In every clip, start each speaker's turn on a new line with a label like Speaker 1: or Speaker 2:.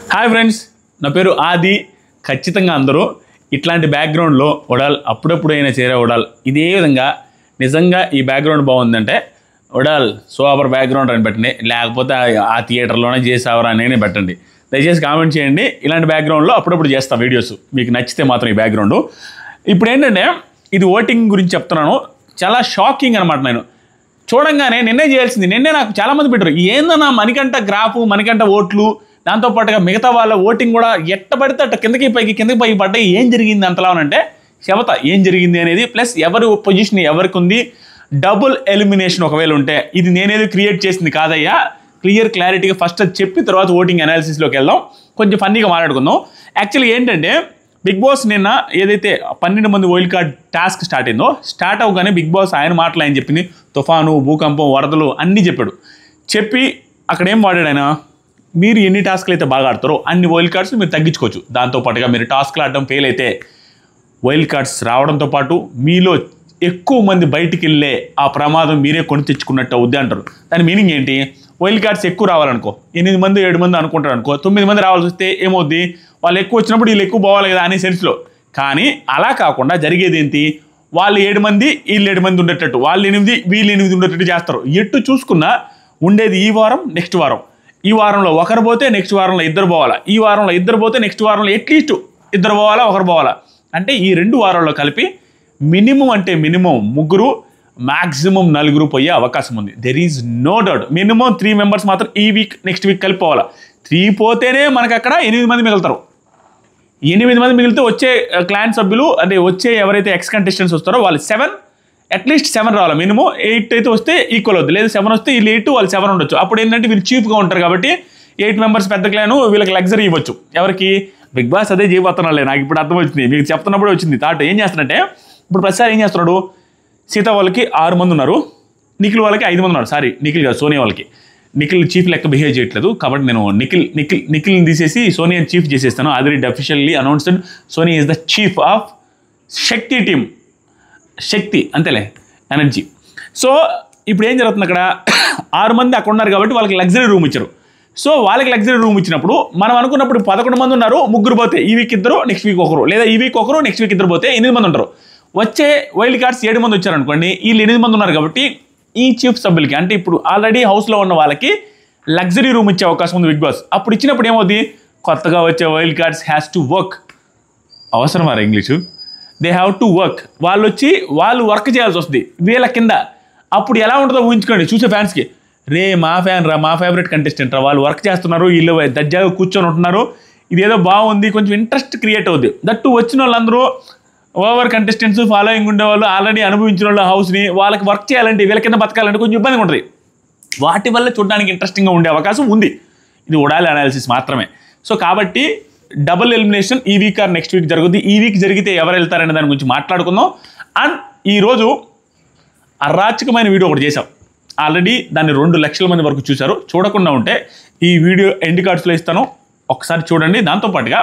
Speaker 1: Hi friends, నా పేరు ఆది. ఖచ్చితంగా అందరూ ఇట్లాంటి బ్యాక్గ్రౌండ్లో ఉడాల్ అప్పుడప్పుడు అయినా చేరే ఉడాల్ ఇదే విధంగా నిజంగా ఈ బ్యాక్గ్రౌండ్ బాగుందంటే ఉడాల్ సూపర్ బ్యాక్గ్రౌండ్ అని పెట్టండి, లేకపోతే ఆ థియేటర్లోనే చేసావరా నేనే పెట్టండి. దయచేసి కామెంట్ చేయండి. ఇలాంటి బ్యాక్గ్రౌండ్లో అప్పుడప్పుడు చేస్తాను వీడియోస్, మీకు నచ్చితే మాత్రం ఈ బ్యాక్గ్రౌండ్. ఇప్పుడు ఏంటంటే ఇది ఓటింగ్ గురించి చెప్తున్నాను. చాలా షాకింగ్ అనమాట. నేను చూడంగానే నిన్నే చేయాల్సింది, నిన్నే నాకు చాలామంది పెట్టారు ఏందన్నా మణికంఠ గ్రాఫు, మణికంఠ ఓట్లు, దాంతోపాటుగా మిగతా వాళ్ళ ఓటింగ్ కూడా ఎట్టబడితే అట్ట కిందకి పైకి పడ్డాయి. ఏం జరిగింది అంతలా అంటే చెబుతా ఏం జరిగింది అనేది, ప్లస్ ఎవరి పొజిషన్ ఎవరికి ఉంది, డబుల్ ఎలిమినేషన్ ఒకవేళ ఉంటే ఇది నేనేది క్రియేట్ చేసింది కాదయ్యా. క్లారిటీగా ఫస్ట్ అది చెప్పి తర్వాత ఓటింగ్ అనాలిసిస్లోకి వెళ్దాం. కొంచెం ఫన్నీగా మాట్లాడుకుందాం. యాక్చువల్గా ఏంటంటే బిగ్ బాస్ నిన్న ఏదైతే 12 మంది వైల్డ్ కార్డ్ టాస్క్ స్టార్ట్ అయిందో, స్టార్ట్ అవగానే బిగ్ బాస్ ఆయన మాటలు ఆయన చెప్పింది, తుఫాను, భూకంపం, వరదలు అన్నీ చెప్పాడు. చెప్పి అక్కడ ఏం వాడాడు ఆయన, మీరు ఎన్ని టాస్క్లు అయితే బాగా ఆడతారో అన్ని వైల్డ్ కార్డ్స్ మీరు తగ్గించుకోవచ్చు. దాంతోపాటుగా మీరు టాస్క్లు ఆడడం ఫెయిల్ అయితే వైల్డ్ కార్డ్స్ రావడంతో పాటు మీలో ఎక్కువ మంది బయటికి వెళ్ళే ఆ ప్రమాదం మీరే కొని తెచ్చుకున్నట్టు అవుద్ది అంటారు. దాని మీనింగ్ ఏంటి, వైల్డ్ కార్డ్స్ ఎక్కువ రావాలనుకో, 8 మంది 7 మంది అనుకుంటారు అనుకో, 9 మంది రావాల్సి వస్తే ఏమవుద్ది, వాళ్ళు ఎక్కువ వచ్చినప్పుడు వీళ్ళు ఎక్కువ పోవాలి కదా అనే సెన్స్లో. కానీ అలా కాకుండా జరిగేది ఏంటి, వాళ్ళు 7 మంది వీళ్ళు 7 మంది ఉండేటట్టు, వాళ్ళు 8 వీళ్ళు 8 ఉండేటట్టు చేస్తారు. ఎటు చూసుకున్నా ఉండేది ఈ వారం నెక్స్ట్ వారం, ఈ వారంలో ఒకరు పోతే నెక్స్ట్ వారంలో ఇద్దరు పోవాలా, ఈ వారంలో ఇద్దరు పోతే నెక్స్ట్ వారంలో అట్లీస్ట్ ఇద్దరు పోవాలా, ఒకరు పోవాలా. అంటే ఈ 2 వారాల్లో కలిపి మినిమం అంటే మినిమం 3, మ్యాక్సిమం 4 పోయే అవకాశం ఉంది. There is no doubt. Minimum 3 members మాత్రం ఈ వీక్ నెక్స్ట్ వీక్ కలిపి పోవాలా. 3 పోతేనే మనకు అక్కడ 8 మంది మిగులుతారు. 8 మంది మిగిలితే వచ్చే క్లాన్ సభ్యులు అంటే వచ్చే ఎవరైతే ఎక్స్ కంటెస్టెంట్స్ వస్తారో వాళ్ళు 7, అట్లీస్ట్ 7 రావాలి. మినిమం 8 అయితే వస్తే ఈక్వల్ అవుతుంది, లేదా 7 వస్తే వీళ్ళు 8 వాళ్ళు 7 ఉండొచ్చు. అప్పుడు ఏంటంటే వీళ్ళు చీఫ్గా ఉంటారు కాబట్టి 8 మెంబర్స్ పెద్ద క్లాను, వీళ్ళకి లగ్జరీ ఇవ్వచ్చు. ఎవరికి, బిగ్ బాస్ అదే చేయబోతున్నాలే. నాకు ఇప్పుడు అర్థం వచ్చింది, మీకు చెప్తున్నప్పుడే వచ్చింది థాట్. ఏం చేస్తానంటే ఇప్పుడు ప్రతిసారి ఏం చేస్తున్నాడు, సీత వాళ్ళకి 6 మంది ఉన్నారు, నిఖిల్ వాళ్ళకి 5 మంది ఉన్నారు. సారీ, నిఖిల్ కాదు, సోనియా వాళ్ళకి. నిఖిల్ చీఫ్ లెక్క బిహేవ్ చేయట్లేదు కాబట్టి నేను నిఖిల్ని తీసేసి సోనియా చీఫ్ చేసేస్తాను. Already officially announced Sonia is the chief of Shakti team. Shakti అంతేలే, ఎనర్జీ. సో ఇప్పుడు ఏం జరుగుతుంది, అక్కడ 6 మంది అక్కడ ఉన్నారు కాబట్టి వాళ్ళకి లగ్జరీ రూమ్ ఇచ్చారు. సో వాళ్ళకి లగ్జరీ రూమ్ ఇచ్చినప్పుడు మనం అనుకున్నప్పుడు 11 మంది ఉన్నారు, 3 పోతే ఈ వీక్ ఇద్దరు, నెక్స్ట్ వీక్ ఒకరు, లేదా ఈ వీక్ ఒకరు, నెక్స్ట్ వీక్ ఇద్దరు పోతే 8 మంది ఉంటారు. వచ్చే వైల్డ్ కార్డ్స్ 7 మంది వచ్చారనుకోండి, వీళ్ళు 8 మంది ఉన్నారు కాబట్టి ఈ చీఫ్ సభ్యులకి అంటే ఇప్పుడు ఆల్రెడీ హౌస్లో ఉన్న వాళ్ళకి లగ్జరీ రూమ్ ఇచ్చే అవకాశం ఉంది బిగ్ బాస్. అప్పుడు ఇచ్చినప్పుడు ఏమవుతుంది, కొత్తగా వచ్చే wild cards has to work. అవసరమారా English, they have to work. వాళ్ళు వర్క్ చేయాల్సి వస్తుంది వీళ్ళ కింద. అప్పుడు ఎలా ఉంటుందో ఊహించుకోండి చూసే ఫ్యాన్స్కి, రే మా ఫ్యాన్ రా, మా ఫేవరెట్ కంటెస్టెంట్ రా, వాళ్ళు వర్క్ చేస్తున్నారు, వీళ్ళు దర్జాగా కూర్చొని ఉంటున్నారు, ఇదేదో బాగుంది, కొంచెం ఇంట్రెస్ట్ క్రియేట్ అవుద్ది. దట్టు వచ్చిన వాళ్ళందరూ ఓవర్ కంటెస్టెంట్స్, ఫాలోయింగ్ ఉండేవాళ్ళు, ఆల్రెడీ అనుభవించిన వాళ్ళు హౌస్ని, వాళ్ళకి వర్క్ చేయాలంటే వీళ్ళ కింద బతకాలంటే కొంచెం ఇబ్బందిగా ఉంటుంది. వాటి వల్ల చూడడానికి ఇంట్రెస్టింగ్గా ఉండే అవకాశం ఉంది. ఇది ఉడాలి అనాలిసిస్ మాత్రమే. సో కాబట్టి డబుల్ ఎలిమినేషన్ ఈ వీక్ ఆర్ నెక్స్ట్ వీక్ జరుగుతుంది. ఈ వీక్ జరిగితే ఎవరు వెళ్తారనే దాని గురించి మాట్లాడుకుందాం. అండ్ ఈరోజు అరాచకమైన వీడియో ఒకటి చేశాం. ఆల్రెడీ దాన్ని 2 లక్షల మంది వరకు చూశారు. చూడకుండా ఉంటే ఈ వీడియో ఎండ్ కార్డ్స్లో ఇస్తాను, ఒకసారి చూడండి. దాంతోపాటుగా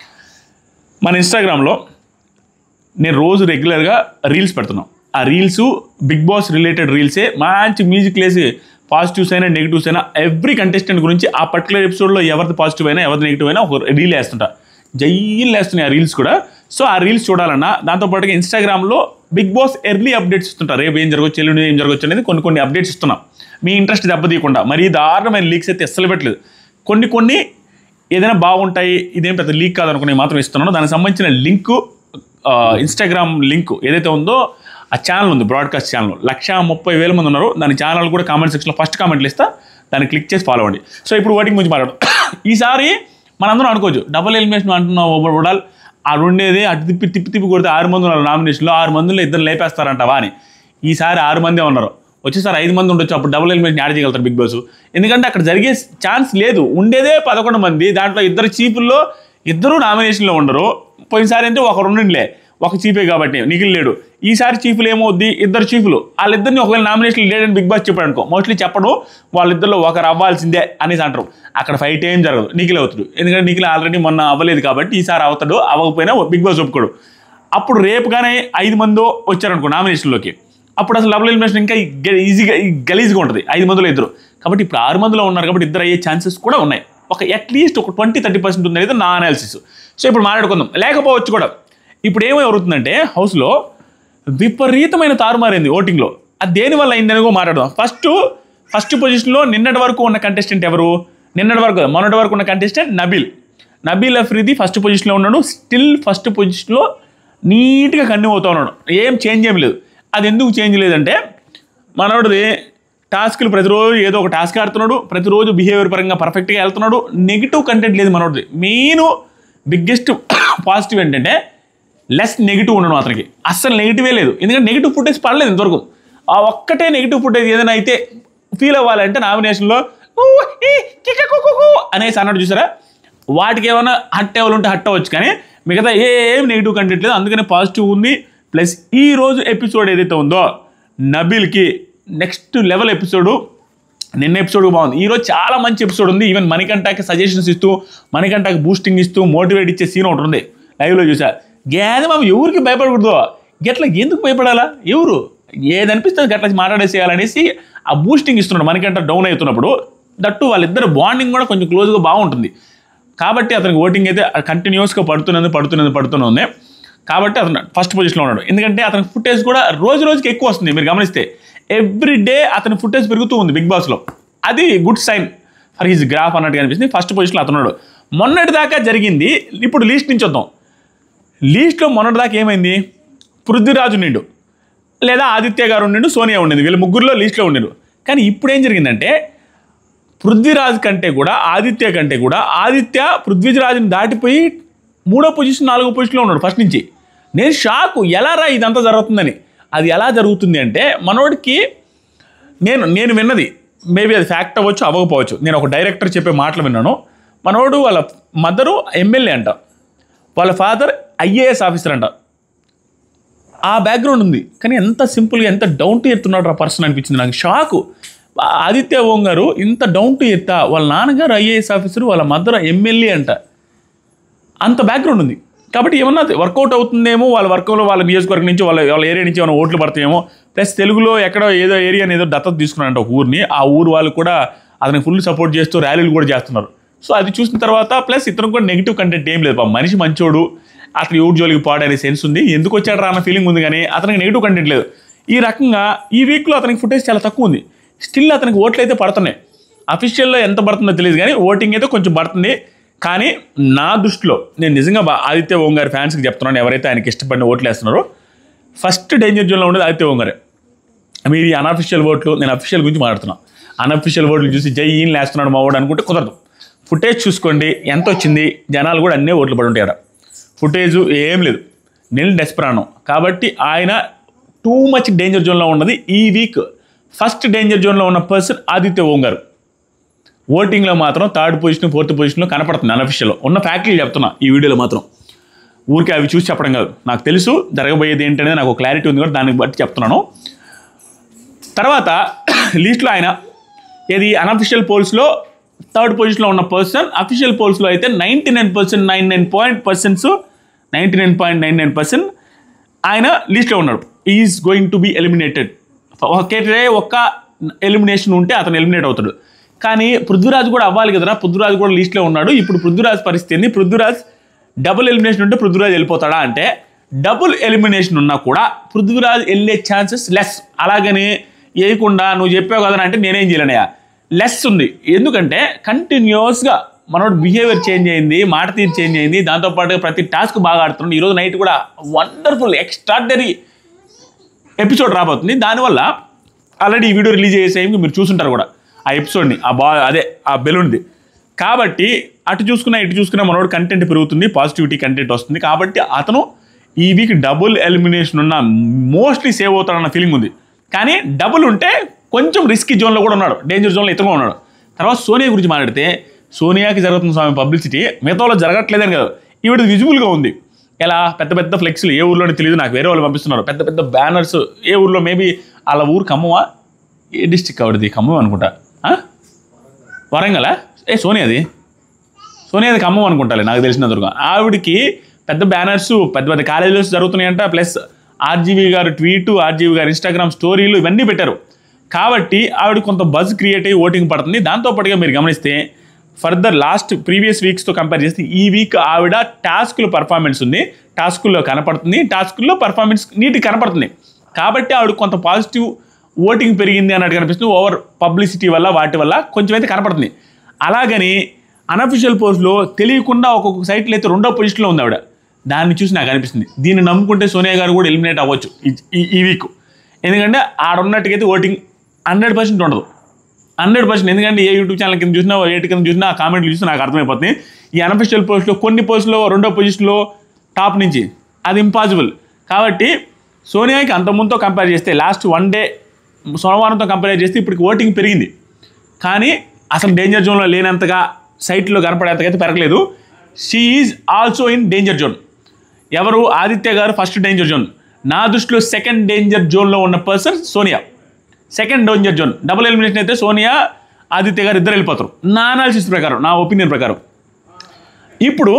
Speaker 1: మన ఇన్స్టాగ్రామ్లో నేను రోజు రెగ్యులర్గా రీల్స్ పెడుతున్నాం. ఆ రీల్స్ బిగ్ బాస్ రిలేటెడ్ రీల్సే, మంచి మ్యూజిక్ లేసి పాజిటివ్స్ అయినా నెగిటివ్స్ అయినా ఎవ్రీ కంటెస్టెంట్ గురించి ఆ పర్టికులర్ ఎపిసోడ్లో ఎవరిది పాజిటివ్ అయినా ఎవరిది నెగిటివ్ అయినా ఒక రీల్ వేస్తుంటా. జైలు వేస్తున్నాయి ఆ రీల్స్ కూడా. సో ఆ రీల్స్ చూడాలన్నా దాంతోపాటుగా ఇన్స్టాగ్రామ్లో బిగ్ బాస్ ఎర్లీ అప్డేట్స్ ఇస్తుంటారు. రేపు ఏం జరగవచ్చు, ఎల్లుండి ఏం జరగవచ్చు అనేది కొన్ని అప్డేట్స్ ఇస్తున్నాం. మీ ఇంట్రెస్ట్ దెబ్బతీయకుండా. మరీ దారుణమైన లీక్స్ అయితే అస్సలు పెట్టలేదు. కొన్ని ఏదైనా బాగుంటాయి, ఇదేం పెద్ద లీక్ కాదనుకుని మాత్రం ఇస్తున్నాను. దానికి సంబంధించిన లింకు, ఇన్స్టాగ్రామ్ లింక్ ఏదైతే ఉందో ఆ ఛానల్ ఉంది, బ్రాడ్కాస్ట్ ఛానల్. 130,000 మంది ఉన్నారు. దాని ఛానల్ కూడా కామెంట్ సెక్షన్లో ఫస్ట్ కామెంట్లు ఇస్తా, దాన్ని క్లిక్ చేసి ఫాలో అవ్వండి. సో ఇప్పుడు ఓటింగ్ గురించి మాట్లాడు. ఈసారి మనందరం అనుకోవచ్చు డబుల్ ఎలిమినేషన్ అంటున్నావు ఓవరాల్, ఆ రెండేది అటు తిప్పి కొడితే 6 మంది ఉన్నారు నామినేషన్లో, 6 మందిలో ఇద్దరు లేపేస్తారంటవా అని. ఈసారి 6 మందే ఉన్నారు, వచ్చేసారి 5 మంది ఉండొచ్చు. అప్పుడు డబుల్ ఎలిమినేషన్ యాడ్ చేయగలుగుతారు బిగ్ బాస్. ఎందుకంటే అక్కడ జరిగే ఛాన్స్ లేదు, ఉండేదే 11 మంది. దాంట్లో 2 చీఫ్ల్లో 2 నామినేషన్లో ఉండరు. పోయినసారి అంటే ఒకరు ఉండిలే, ఒక చీఫే కాబట్టి నిఖిల్ లేడు. ఈసారి చీఫ్లు ఏమవుద్ది, 2 చీఫ్లు. వాళ్ళిద్దరిని ఒకవేళ నామినేషన్లు లేడని బిగ్ బాస్ చెప్పాడు అనుకో, మోస్ట్లీ చెప్పడు, వాళ్ళిద్దరిలో ఒకరు అవ్వాల్సిందే అనేసి అంటారు. అక్కడ ఫైట్ ఏం జరగదు, నిఖిల్ అవుతాడు. ఎందుకంటే నిఖిల్ ఆల్రెడీ మొన్న అవ్వలేదు కాబట్టి ఈసారి అవుతాడు. అవ్వకపోయినా బిగ్ బాస్ ఒప్పుకోడు. అప్పుడు రేపుగానే 5 మందో వచ్చారనుకో నామినేషన్లోకి, అప్పుడు అసలు డబుల్ ఎలిమినేషన్ ఇంకా గలీజ్గా ఉంటుంది. 5 మందిలో 2. కాబట్టి ఇప్పుడు 6 మందిలో ఉన్నారు కాబట్టి 2 అయ్యే ఛాన్సెస్ కూడా ఉన్నాయి. ఒక అట్లీస్ట్ ఒక 20-30% ఉంది అనేది నా అనాలిసిస్. సో ఇప్పుడు మాట్లాడుకుందాం, లేకపోవచ్చు కూడా. ఇప్పుడు ఏమో జరుగుతుందంటే హౌస్లో విపరీతమైన తారుమారైంది ఓటింగ్లో. అది దేనివల్ల అయిందని కూడా మాట్లాడదాం. ఫస్ట్ పొజిషన్లో నిన్నటి వరకు ఉన్న కంటెస్టెంట్ ఎవరు? మొన్నటి వరకు ఉన్న కంటెస్టెంట్ నబీల్ అఫ్రీది ఫస్ట్ పొజిషన్లో ఉన్నాడు. స్టిల్ ఫస్ట్ పొజిషన్లో నీట్గా కంటిన్యూ అవుతూ ఉన్నాడు. ఏం చేంజ్ ఏం లేదు. అది ఎందుకు చేంజ్ లేదంటే మనోడిది టాస్క్లు ప్రతిరోజు ఏదో ఒక టాస్క్ ఆడుతున్నాడు, ప్రతిరోజు బిహేవియర్ పరంగా పర్ఫెక్ట్గా వెళ్తున్నాడు. నెగిటివ్ కంటెంట్ లేదు మనోడిది. మెయిన్ బిగ్గెస్ట్ పాజిటివ్ ఏంటంటే లెస్ నెగిటివ్ ఉండడం. అతనికి అస్సలు నెగిటివే లేదు. ఎందుకంటే నెగిటివ్ ఫుటేజ్ పడలేదు ఇంతవరకు. ఆ ఒక్కటే నెగిటివ్ ఫుటేజ్ ఏదైనా అయితే ఫీల్ అవ్వాలంటే నామినేషన్లో అనేసి అన్నాడు చూసారా, వాటికి ఏమైనా హట్ అవ్వాలంటే హట్ అవ్వచ్చు, కానీ మిగతా ఏం నెగిటివ్ కంటెంట్ లేదు. అందుకని పాజిటివ్ ఉంది. ప్లస్ ఈ రోజు ఎపిసోడ్ ఏదైతే ఉందో నబీల్కి నెక్స్ట్ లెవెల్ ఎపిసోడు. నిన్న ఎపిసోడ్ బాగుంది. ఈరోజు చాలా మంచి ఎపిసోడ్ ఉంది. ఈవెన్ మణికంఠకి సజెషన్స్ ఇస్తూ, మణికంఠకి బూస్టింగ్ ఇస్తూ, మోటివేట్ ఇచ్చే సీన్ ఒకటి ఉంది లైవ్లో చూసా. గ్యాది మామ ఎవరికి భయపడకూడదు, గట్లా ఎందుకు భయపడాలా, ఎవరు ఏదనిపిస్తుంది గట్లా మాట్లాడేసేయాలనేసి ఆ బూస్టింగ్ ఇస్తున్నాడు మణికంఠ డౌన్ అవుతున్నప్పుడు. దట్టు వాళ్ళిద్దరు బాండింగ్ కూడా కొంచెం క్లోజ్గా బాగుంటుంది. కాబట్టి అతనికి ఓటింగ్ అయితే కంటిన్యూస్గా పడుతున్నది. కాబట్టి అతను ఫస్ట్ పొజిషన్లో ఉన్నాడు. ఎందుకంటే అతనికి ఫుటేజ్ కూడా రోజుకి ఎక్కువ వస్తుంది. మీరు గమనిస్తే ఎవ్రీ డే అతని ఫుటేజ్ పెరుగుతూ ఉంది బిగ్ బాస్లో. అది good sign for his graph అన్నట్టుగా అనిపిస్తుంది. ఫస్ట్ పొజిషన్లో అతను ఉన్నాడు. మొన్నటి దాకా జరిగింది. ఇప్పుడు లీస్ట్ నుంచి వద్దాం. లీస్ట్లో మొన్నటి దాకా ఏమైంది? పృథ్వీరాజు ఉండిండు, లేదా ఆదిత్య గారు ఉండిండు, సోనియా ఉండింది. వీళ్ళ ముగ్గురులో లీస్ట్లో ఉండిండు. కానీ ఇప్పుడు ఏం జరిగిందంటే పృథ్వీరాజ్ కంటే కూడా ఆదిత్య పృథ్వీరాజ్ని దాటిపోయి 3వ పొజిషన్ 4వ పొజిషన్లో ఉన్నాడు ఫస్ట్ నుంచి. నేను షాకు, ఎలా రా ఇదంతా జరుగుతుందని. అది ఎలా జరుగుతుంది అంటే మనోడికి నేను విన్నది, మేబీ అది ఫ్యాక్ట్ అవ్వచ్చు అవ్వకపోవచ్చు, నేను ఒక డైరెక్టర్ చెప్పే మాటలు విన్నాను. మనోడు వాళ్ళ మదరు ఎమ్మెల్యే అంట, వాళ్ళ ఫాదర్ ఐఏఎస్ ఆఫీసర్ అంట. ఆ బ్యాక్గ్రౌండ్ ఉంది. కానీ ఎంత సింపుల్గా ఎంత డౌన్ టు ఎర్త్ ఉన్నాడు ఆ పర్సన్ అనిపించింది నాకు. షాకు. ఆదిత్య ఓం గారు ఇంత డౌన్ టు ఎర్త్. వాళ్ళ నాన్నగారు ఐఏఎస్ ఆఫీసర్, వాళ్ళ మదర్ ఎమ్మెల్యే అంట. అంత బ్యాక్గ్రౌండ్ ఉంది. కాబట్టి ఏమన్నా వర్కౌట్ అవుతుందేమో, వాళ్ళ వర్కంలో వాళ్ళ నియోజకవర్గం నుంచి వాళ్ళ ఏరియా నుంచి ఏమైనా ఓట్లు పడతాయేమో. ప్లస్ తెలుగులో ఎక్కడో ఏదో ఏరియాని ఏదో దత్తత తీసుకున్నారంట ఒక ఊరిని. ఆ ఊరు వాళ్ళు కూడా అతనికి ఫుల్ సపోర్ట్ చేస్తూ ర్యాలీలు కూడా చేస్తున్నారు. సో అది చూసిన తర్వాత ప్లస్ ఇతను కూడా నెగిటివ్ కంటెంట్ ఏం లేదు. మనిషి మంచోడు, అతను ఎవరి జోలికి పాడనే సెన్స్ ఉంది. ఎందుకు వచ్చాడు అన్న ఫీలింగ్ ఉంది, కానీ అతనికి నెగిటివ్ కంటెంట్ లేదు. ఈ రకంగా ఈ వీక్లో అతనికి ఫుటేజ్ చాలా తక్కువ ఉంది. స్టిల్ అతనికి ఓట్లు అయితే పడుతున్నాయి. అఫీషియల్లో ఎంత పడుతుందో తెలియదు, కానీ ఓటింగ్ అయితే కొంచెం పడుతుంది. కానీ నా దృష్టిలో నేను నిజంగా ఆదిత్య ఓం గారి ఫ్యాన్స్కి చెప్తున్నాను, ఎవరైతే ఆయనకి ఇష్టపడిన ఓట్లు వేస్తున్నారో, ఫస్ట్ డేంజర్ జోన్లో ఉండేది ఆదిత్య ఓం గారే. మీరు ఈ అనఫిషియల్ ఓట్లు, నేను అఫీషియల్ గురించి మాట్లాడుతున్నాను. అనఫిషియల్ ఓట్లు చూసి జై ఈయన వేస్తున్నాడు మా ఓడు అనుకుంటే కుదరదు. ఫుటేజ్ చూసుకోండి ఎంత వచ్చింది. జనాలు కూడా అన్నీ ఓట్లు పడి ఉంటాయి. ఫుటేజు ఏం లేదు, నిల్ డెస్పరానో. కాబట్టి ఆయన టూ మచ్ డేంజర్ జోన్లో ఉన్నది. ఈ వీక్ ఫస్ట్ డేంజర్ జోన్లో ఉన్న పర్సన్ ఆదిత్య ఓం గారు. ఓటింగ్లో మాత్రం 3rd పొజిషన్ 4th పొజిషన్లో కనపడుతుంది. అనఫిషియల్లో ఉన్న ఫ్యాక్టరీలు చెప్తున్నా ఈ వీడియోలో మాత్రం. ఊరికే అవి చూసి చెప్పడం కాదు, నాకు తెలుసు జరగబోయేది ఏంటనేది నాకు క్లారిటీ ఉంది కూడా, దాన్ని బట్టి చెప్తున్నాను. తర్వాత లీస్ట్లో ఆయన ఏది అనఫిషియల్ పోల్స్లో 3rd పొజిషన్లో ఉన్న పర్సన్. అఫీషియల్ పోల్స్లో అయితే 99.99% ఆయన లీస్ట్లో ఉన్నాడు. Is going to be eliminated. ఒక్క ఎలిమినేషన్ ఉంటే అతను ఎలిమినేట్ అవుతాడు. కానీ పృథ్వీరాజ్ కూడా అవ్వాలి కదరా, పృథ్వీరాజ్ కూడా లీస్ట్లో ఉన్నాడు. ఇప్పుడు పృథ్వీరాజ్ పరిస్థితి ఏంది? పృథ్వీరాజ్ డబుల్ ఎలిమినేషన్ ఉంటే పృథ్వీరాజ్ వెళ్ళిపోతాడా అంటే, డబుల్ ఎలిమినేషన్ ఉన్నా కూడా పృథ్వీరాజ్ వెళ్ళే ఛాన్సెస్ లెస్. అలాగని వేయకుండా నువ్వు చెప్పావు కదా అంటే నేనేం చేయలేనయా, లెస్ ఉంది. ఎందుకంటే కంటిన్యూస్గా మనోడు బిహేవియర్ చేంజ్ అయింది, మాట తీరు చేంజ్ అయింది. దాంతోపాటు ప్రతి టాస్క్ బాగా ఆడుతున్నాడు. ఈరోజు నైట్ కూడా వండర్ఫుల్ ఎక్స్ట్రాడనరీ ఎపిసోడ్ రాబోతుంది. దానివల్ల ఆల్రెడీ ఈ వీడియో రిలీజ్ చేసే టైంకి మీరు చూసుంటారు కూడా ఆ ఎపిసోడ్ని, ఆ బెలూన్ది. కాబట్టి అటు చూసుకున్నా ఇటు చూసుకున్నా మనోడు కంటెంట్ పెరుగుతుంది, పాజిటివిటీ కంటెంట్ వస్తుంది. కాబట్టి అతను ఈ వీక్ డబుల్ ఎలిమినేషన్ ఉన్న మోస్ట్లీ సేవ్ అవుతాడన్న ఫీలింగ్ ఉంది. కానీ డబుల్ ఉంటే కొంచెం రిస్కీ జోన్లో కూడా ఉన్నాడు, డేంజర్ జోన్లో ఇతరుగా ఉన్నాడు. తర్వాత సోనియా గురించి మాట్లాడితే, సోనియాకి జరుగుతున్న స్వామి పబ్లిసిటీ మిగతా వాళ్ళు జరగట్లేదని కదా, ఈవిడ విజిబుల్గా ఉంది. ఎలా పెద్ద పెద్ద ఫ్లెక్స్లు ఏ ఊర్లోనే తెలియదు నాకు, వేరే వాళ్ళు పంపిస్తున్నారు. పెద్ద పెద్ద బ్యానర్స్ ఏ ఊర్లో, మేబీ వాళ్ళ ఊరు ఖమ్మమా, ఏ డిస్టిక్ ఆవిడది, ఖమ్మం అనుకుంటా, వరంగల్. సోనియాది ఖమ్మం అనుకుంటాలే నాకు తెలిసిన దుర్గా. ఆవిడకి పెద్ద బ్యానర్స్ పెద్ద పెద్ద కాలేజీలో జరుగుతున్నాయంట. ప్లస్ ఆర్జీవీ గారు ట్వీట్, ఆర్జీవీ గారు ఇన్స్టాగ్రామ్ స్టోరీలు ఇవన్నీ పెట్టారు. కాబట్టి ఆవిడ కొంత బజ్ క్రియేట్ అయ్యి ఓటింగ్ పడుతుంది. దాంతోపాటుగా మీరు గమనిస్తే ఫర్దర్ ప్రీవియస్ వీక్స్తో కంపేర్ చేస్తే ఈ వీక్ ఆవిడ టాస్క్లో పర్ఫార్మెన్స్ ఉంది, టాస్కుల్లో కనపడుతుంది, టాస్కుల్లో పర్ఫార్మెన్స్ నీట్గా కనపడుతుంది. కాబట్టి ఆవిడ కొంత పాజిటివ్ ఓటింగ్ పెరిగింది అన్నట్టు కనిపిస్తుంది. ఓవర్ పబ్లిసిటీ వల్ల వాటి వల్ల కొంచెం అయితే కనపడుతుంది. అలాగని అనఫిషియల్ పోస్ట్లో తెలియకుండా ఒక్కొక్క సైట్లో అయితే 2వ పొజిషన్లో ఉంది ఆవిడ. దాన్ని చూసి నాకు అనిపిస్తుంది దీన్ని నమ్ముకుంటే సోనియా గారు కూడా ఎలిమినేట్ అవ్వచ్చు ఈ వీక్. ఎందుకంటే ఆడున్నట్టుకైతే ఓటింగ్ 100% ఉండదు, 100%. ఎందుకంటే ఏ యూట్యూబ్ ఛానల్ కింద చూసినా, ఏటి కింద చూసినా, ఆ కామెంట్లు చూసినా నాకు అర్థమైపోతుంది. ఈ అనఫిషియల్ పోస్ట్లో కొన్ని పోస్టులో 2వ పొజిషన్లో టాప్ నుంచి అది ఇంపాసిబుల్. కాబట్టి సోనియాకి అంతకుముందుతో కంపేర్ చేస్తే లాస్ట్ 1 డే సోమవారంతో కంపేర్ చేస్తే ఇప్పటికి ఓటింగ్ పెరిగింది. కానీ అసలు డేంజర్ జోన్లో లేనంతగా సైట్లో కనపడేంతకైతే పెరగలేదు. She is also in danger zone. ఎవరు? ఆదిత్య గారు ఫస్ట్ డేంజర్ జోన్. నా దృష్టిలో సెకండ్ డేంజర్ జోన్లో ఉన్న person Sonia. Second danger zone double elimination అయితే సోనియా, ఆదిత్య గారు ఇద్దరు వెళ్ళిపోతారు నా అనాలిసిస్ ప్రకారం, నా ఒపీనియన్ ప్రకారం. ఇప్పుడు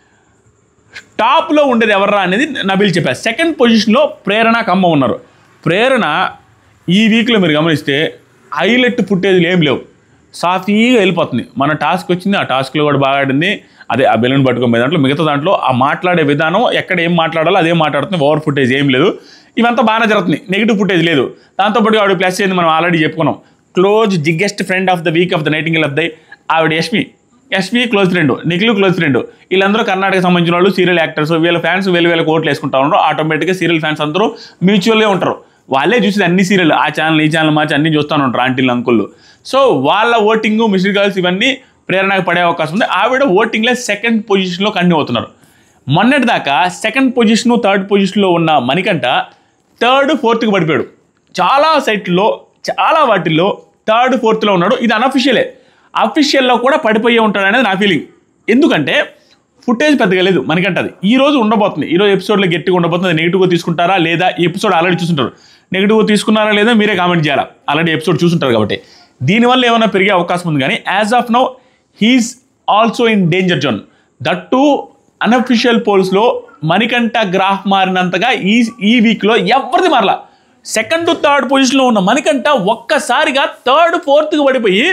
Speaker 1: టాప్లో ఉండేది ఎవర్రా అనేది నబీల్ చెప్పారు. సెకండ్ పొజిషన్లో ప్రేరణ కమ్మ ఉన్నారు. ప్రేరణ ఈ వీక్లో మీరు గమనిస్తే హైలైట్ ఫుటేజ్లు ఏం లేవు, సాఫీగా వెళ్ళిపోతుంది. మన టాస్క్ వచ్చింది, ఆ టాస్క్లో కూడా బాగా ఆడింది. అదే ఆ బెలూన్ పట్టుకునే దాంట్లో, మిగతా దాంట్లో ఆ మాట్లాడే విధానం ఎక్కడ ఏం మాట్లాడాలో అదే మాట్లాడుతుంది. ఓవర్ ఫుటేజ్ ఏం లేదు, ఇవంతా బాగానే జరుగుతుంది, నెగిటివ్ ఫుటేజ్ లేదు. దాంతోపాటు ఆవిడ ప్లస్ అయింది, మనం ఆల్రెడీ చెప్పుకున్నాం. Close biggest friend of the week of the nightingale of the ఆవిడ Yashmi close friend, Nikhil close friend. వీళ్ళందరూ కర్ణాటక సంబంధించిన వాళ్ళు, సీరియల్ యాక్టర్స్. వీళ్ళ ఫ్యాన్స్ వీళ్ళ ఓట్లు వేసుకుంటా ఉంటారు. ఆటోమేటిక్గా సీరియల్ ఫ్యాన్స్ అందరూ మ్యూచువల్గా ఉంటారు. వాళ్ళే చూసి అన్ని సీరియల్, ఆ ఛానల్ ఈ ఛానల్ మార్చి అన్నీ చూస్తూ ఉంటారు ఆంటీలు అంకుళ్ళు. సో వాళ్ళ ఓటింగ్, మిస్డ్ కాల్స్ ఇవన్నీ ప్రేరణకు పడే అవకాశం ఉంది. ఆవిడ ఓటింగ్లో సెకండ్ పొజిషన్లో కంటిన్యూ అవుతున్నారు. మొన్నటి దాకా సెకండ్ పొజిషను, థర్డ్ పొజిషన్లో ఉన్న మణికంఠ థర్డ్, ఫోర్త్కి పడిపోయాడు. చాలా సైట్లో, చాలా వాటిల్లో థర్డ్, ఫోర్త్లో ఉన్నాడు. ఇది అనఫిషియలే. అఫీషియల్లో కూడా పడిపోయి ఉంటాడు అనేది నా ఫీలింగ్. ఎందుకంటే ఫుటేజ్ పెద్దగా లేదు మణికంఠది. ఈ రోజు ఉండబోతుంది, ఈరోజు ఎపిసోడ్లో గట్టిగా ఉండబోతుంది. నెగిటివ్గా తీసుకుంటారా లేదా? ఈ ఎపిసోడ్ ఆల్రెడీ చూస్తుంటారు. నెగిటివ్గా తీసుకున్నారా లేదా మీరే కామెంట్ చేయాలా, ఆల్రెడీ ఎపిసోడ్ చూస్తుంటారు కాబట్టి. దీనివల్ల ఏమైనా పెరిగే అవకాశం ఉంది. కానీ as of now he is also in danger zone. That too unofficial పోల్స్లో మణికంఠ గ్రాఫ్ మారినంతగా ఈ వీక్లో ఎవరిది మారలా. సెకండ్, థర్డ్ పొజిషన్లో ఉన్న మణికంఠ ఒక్కసారిగా థర్డ్, ఫోర్త్కి పడిపోయి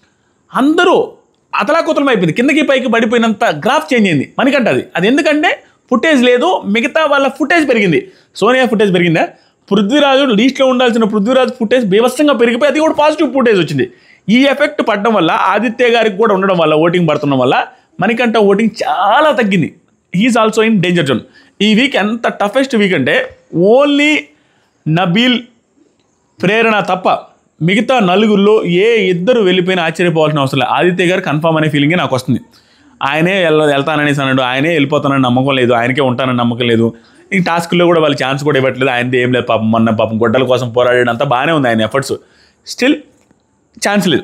Speaker 1: అందరూ అతలాకుతలం అయిపోయింది. కిందకి పైకి పడిపోయినంత గ్రాఫ్ చేంజ్ అయింది మణికంఠది. అది ఎందుకంటే ఫుటేజ్ లేదు, మిగతా వాళ్ళ ఫుటేజ్ పెరిగింది. సోనియా ఫుటేజ్ పెరిగిందా? పృథ్వీరాజు లీస్ట్లో ఉండాల్సిన పృథ్వీరాజు ఫుటేజ్ బీభత్సంగా పెరిగిపోయి అది కూడా పాజిటివ్ ఫుటేజ్ వచ్చింది. ఈ ఎఫెక్ట్ పడడం వల్ల, ఆదిత్య గారికి కూడా ఉండడం వల్ల, ఓటింగ్ పడుతున్న వల్ల మణికంఠ ఓటింగ్ చాలా తగ్గింది. He is also in danger zone. ఈ వీక్ ఎంత టఫెస్ట్ వీక్ అంటే ఓన్లీ నబీల్, ప్రేరణ తప్ప మిగతా నలుగురిలో ఏ ఇద్దరు వెళ్ళిపోయినా ఆశ్చర్యపోవాల్సిన అవసరం లేదు. ఆదిత్య గారు కన్ఫామ్ అనే ఫీలింగే నాకు వస్తుంది. ఆయనే వెళ్తాననేసి అన్నాడు, ఆయనే వెళ్ళిపోతానని నమ్మకం లేదు, ఆయనకే ఉంటానని నమ్మకం లేదు. ఈ టాస్క్లో కూడా వాళ్ళు ఛాన్స్ కూడా ఇవ్వట్లేదు. ఆయనది ఏం లేదు పాపం. మొన్న పాపం గొడ్డల కోసం పోరాడేదంతా బాగానే ఉంది ఆయన ఎఫర్ట్స్. స్టిల్ ఛాన్స్ లేదు.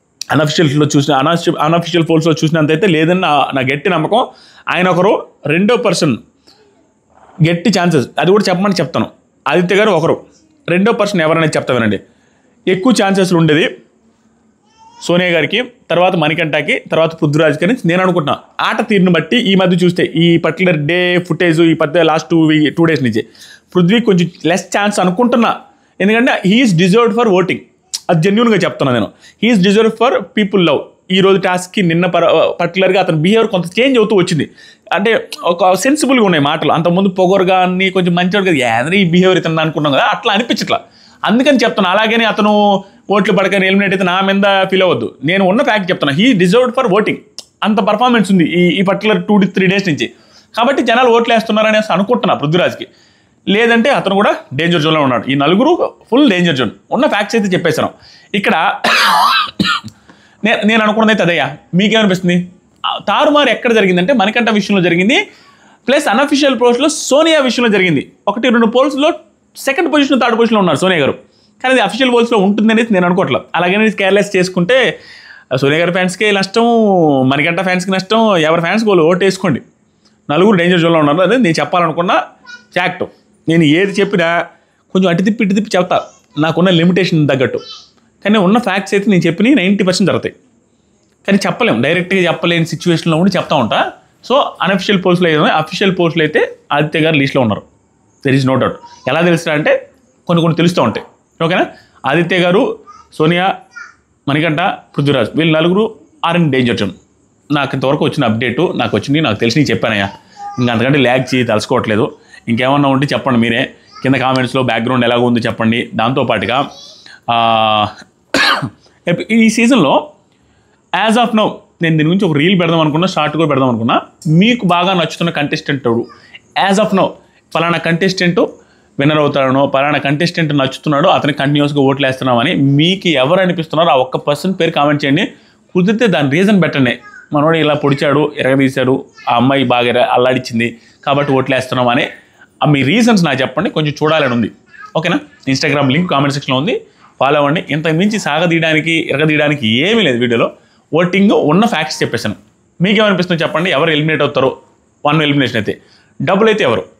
Speaker 1: అనఫిషియల్ పోల్స్లో చూసినంతైతే లేదని నా గట్టి నమ్మకం. ఆయన ఒకరు, రెండో పర్సన్ గట్టి ఛాన్సెస్, అది కూడా చెప్పమని చెప్తాను. ఆదిత్య గారు ఒకరు, రెండో పర్సన్ ఎవరనేది చెప్తా వినండి. ఎక్కువ ఛాన్సెస్లు ఉండేది సోనియా గారికి, తర్వాత మణికంఠకి, తర్వాత పృథ్వీరాజ్ గారి. నేను అనుకుంటున్నాను ఆట తీరుని బట్టి ఈ మధ్య చూస్తే ఈ పర్టికులర్ డే ఫుటేజ్ ఈ లాస్ట్ 2 డేస్ నుంచి పృథ్వీ కొంచెం లెస్ ఛాన్స్ అనుకుంటున్నా. ఎందుకంటే హీఈస్ డిజర్వ్డ్ ఫర్ ఓటింగ్. అది జెన్యూన్గా చెప్తున్నాను నేను. He is deserve for people love. ఈ రోజు టాస్క్కి నిన్న పర్టికులర్గా అతని బిహేవియర్ కొంత చేంజ్ అవుతూ వచ్చింది. అంటే ఒక సెన్సిబుల్గా ఉన్నాయి మాటలు. అంతకుముందు పొగరుగా అన్ని కొంచెం మంచివాడు కదా, ఈ బిహేవియర్ ఇతను అనుకున్నాం కదా, అట్లా అనిపించట్లా. అందుకని చెప్తాను. అలాగని అతను ఓట్లు పడకని ఎలిమినేట్ అయితే నా మీద ఫీల్ అవ్వద్దు. నేను ఉన్న ఫ్యాక్ట్ చెప్తాను. He deserved for voting. అంత పర్ఫార్మెన్స్ ఉంది ఈ పర్టికులర్ 2-3 డేస్ నుంచి. కాబట్టి జనాలు ఓట్లు వేస్తున్నారని అనుకుంటున్నా పృథ్వీరాజ్కి. లేదంటే అతను కూడా డేంజర్ జోన్లో ఉన్నాడు. ఈ నలుగురు ఫుల్ డేంజర్ జోన్. ఉన్న ఫ్యాక్ట్స్ అయితే చెప్పేశాను. ఇక్కడ నేను అనుకున్నది అయితే అదయ్యా. మీకేమనిపిస్తుంది? తారుమారు ఎక్కడ జరిగిందంటే మణికంఠ విషయంలో జరిగింది, ప్లస్ అనఫిషియల్ పోల్స్లో సోనియా విషయంలో జరిగింది. 1-2 పోల్స్లో సెకండ్ పొజిషన్, థర్డ్ పొజిషన్లో ఉన్నారు సోనియా గారు. కానీ అది అఫీషియల్ పోల్స్లో ఉంటుందనేది నేను అనుకోవట్లేదు. అలాగే కేర్లెస్ చేసుకుంటే సోనియా గారి ఫ్యాన్స్కి నష్టం, మణికంఠ ఫ్యాన్స్కి నష్టం. ఎవరి ఫ్యాన్స్కి వాళ్ళు ఓటు వేసుకోండి. నలుగురు డేంజర్ జోన్లో ఉన్నారు. అదే నేను చెప్పాలనుకున్న ఫ్యాక్ట్. నేను ఏది చెప్పినా కొంచెం అటు తిప్పి చెప్తా, నాకున్న లిమిటేషన్ తగ్గట్టు. కానీ ఉన్న ఫ్యాక్ట్స్ అయితే నేను చెప్పిన 90% జరుగుతాయి. కానీ చెప్పలేము, డైరెక్ట్గా చెప్పలేని సిచ్యువేషన్లో ఉండి చెప్తా ఉంటా. సో అనఫిషియల్ పోస్ట్లో అయితే, అఫీషియల్ పోస్ట్లో అయితే ఆదిత్య గారు లిస్ట్లో ఉన్నారు. There is no doubt. ఎలా తెలుస్తా అంటే కొన్ని తెలుస్తూ ఉంటాయి. ఓకేనా? ఆదిత్య గారు, సోనియా, మణికంఠ, పృథ్వీరాజ్ వీళ్ళు నలుగురు ఆర్ ఇన్ డేంజర్ జోన్. నాకు ఇంతవరకు వచ్చిన అప్డేటు నాకు వచ్చింది, నాకు తెలిసి చెప్పానయ్యా. ఇంకా అంతకంటే ల్యాగ్ చేయి తలుసుకోవట్లేదు. ఇంకేమన్నా ఉంటే చెప్పండి మీరే కింద కామెంట్స్లో. బ్యాక్గ్రౌండ్ ఎలాగో ఉంది చెప్పండి. దాంతోపాటుగా ఈ సీజన్లో యాజ్ ఆఫ్ నౌ నేను దీని గురించి ఒక రీల్ పెడదాం అనుకున్నా, షార్ట్ కూడా పెడదాం అనుకున్నా. మీకు బాగా నచ్చుతున్న కంటెస్టెంట్ యాజ్ ఆఫ్ నౌ ఫలానా కంటెస్టెంట్ విన్నర్ అవుతాడనో, పలానా కంటెస్టెంట్ నచ్చుతున్నాడో అతనికి కంటిన్యూస్గా ఓట్లు వేస్తున్నామని మీకు ఎవరు అనిపిస్తున్నారో ఆ ఒక్క పర్సన్ పేరు కామెంట్ చేయండి. కుదిరితే దాని రీజన్ పెట్టండి. మనోడు ఇలా పొడిచాడు, ఎరగదీశాడు, ఆ అమ్మాయి బాగా అల్లాడిచ్చింది కాబట్టి ఓట్లు వేస్తున్నాం అని మీ రీజన్స్ నాకు చెప్పండి. కొంచెం చూడాలని ఉంది. ఓకేనా? ఇన్స్టాగ్రామ్ లింక్ కామెంట్ సెక్షన్లో ఉంది, ఫాలో అవ్వండి. ఇంతకు మించి సాగదీయడానికి ఎరగదీయడానికి ఏమీ లేదు వీడియోలో. ఓటింగ్ ఉన్న ఫ్యాక్ట్స్ చెప్పేశాను. మీకేమనిపిస్తుందో చెప్పండి. ఎవరు ఎలిమినేట్ అవుతారో 1 ఎలిమినేషన్ అయితే, డబ్బులు అయితే ఎవరు